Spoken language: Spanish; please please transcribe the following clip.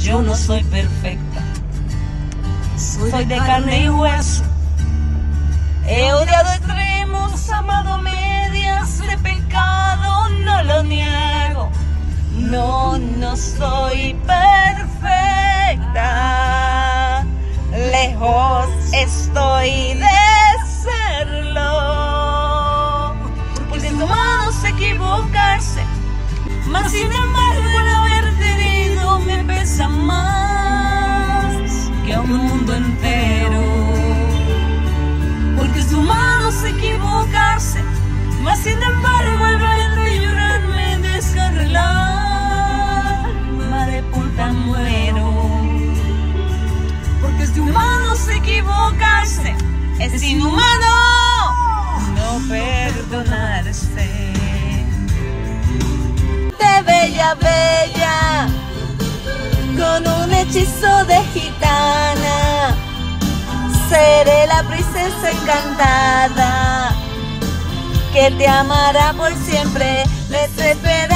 Yo no soy perfecta, soy de carne y hueso. He odiado extremos, amado medias de pecado, no lo niego. No, no soy perfecta, lejos estoy de serlo. Porque es humano equivocarse, mas sin embargo el haberte herido me pesa más que a un mundo entero. Porque es humano equivocarse, mas sin embargo el verte llorar me desgarra el alma, de puta muero. Porque es humano equivocarse, es inhumano no perdonarse. De bella, bella, con un hechizo de gitana, seré la princesa encantada que te amará por siempre. Desesperada